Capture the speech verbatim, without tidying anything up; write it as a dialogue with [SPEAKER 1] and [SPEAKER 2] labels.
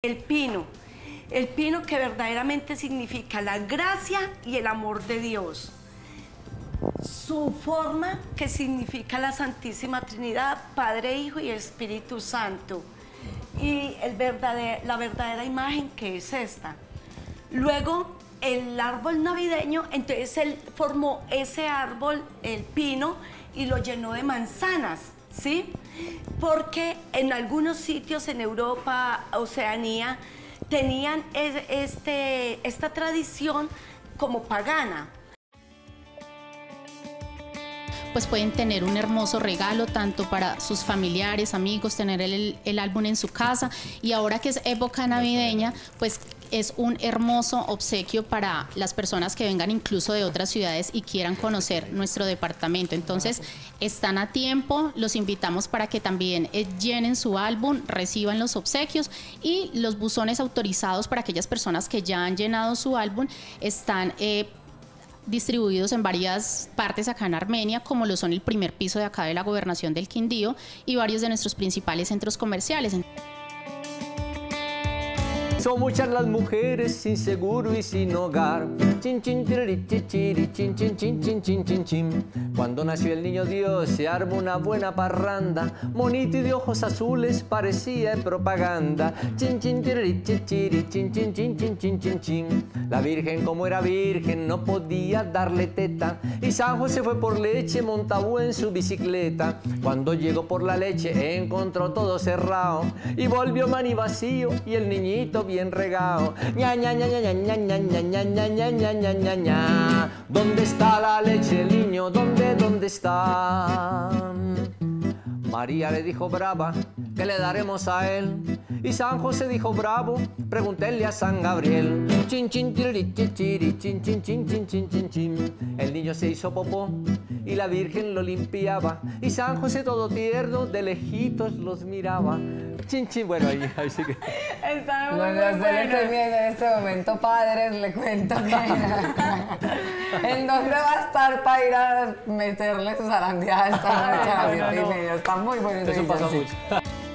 [SPEAKER 1] El pino. El pino que verdaderamente significa la gracia y el amor de Dios. Su forma que significa la Santísima Trinidad, Padre, Hijo y Espíritu Santo. Y el verdadero, la verdadera imagen que es esta. Luego, el árbol navideño, entonces él formó ese árbol, el pino, y lo llenó de manzanas, ¿sí? Porque en algunos sitios en Europa, Oceanía, tenían este, esta tradición como pagana.
[SPEAKER 2] Pues pueden tener un hermoso regalo tanto para sus familiares, amigos, tener el, el álbum en su casa, y ahora que es época navideña, pues es un hermoso obsequio para las personas que vengan incluso de otras ciudades y quieran conocer nuestro departamento. Entonces están a tiempo, los invitamos para que también eh, llenen su álbum, reciban los obsequios, y los buzones autorizados para aquellas personas que ya han llenado su álbum están eh, distribuidos en varias partes acá en Armenia, como lo son el primer piso de acá de la Gobernación del Quindío y varios de nuestros principales centros comerciales.
[SPEAKER 3] Son muchas las mujeres sin seguro y sin hogar. Chin, chin, tiriri, chichiri, chin, chin, chin, chin, chin, chin, chin. Cuando nació el niño Dios se armó una buena parranda. Monito y de ojos azules parecía en propaganda. Chin, chin, tiriri, chichiri, chin, chin, chin, chin, chin, chin, chin. La Virgen, como era virgen, no podía darle teta, y San José fue por leche montado en su bicicleta. Cuando llegó por la leche encontró todo cerrado, y volvió mani vacío y el niñito bien regado. Ña, ña, ña, ña, ña, ña, ña, ña, ña, ña, ña, ña, ña, ña. ¿Dónde está la leche, niño? ¿Dónde, dónde está? María le dijo brava, ¿qué le daremos a él? Y San José dijo bravo, pregúntenle a San Gabriel. Chin, chin, tiriri, chichiri, chin, chin, chin, chin, chin, chin, chin. El niño se hizo popó y la Virgen lo limpiaba, y San José todo tierno de lejitos los miraba. Chin, chin, bueno, ahí, ahí sí que...
[SPEAKER 4] Está muy, muy bueno. Estoy viendo en este momento, padres, le cuento que... ¿En dónde va a estar para ir a meterle sus zarandeadas esta noche a las siete y media? Está muy bueno.
[SPEAKER 3] Eso pasa mucho.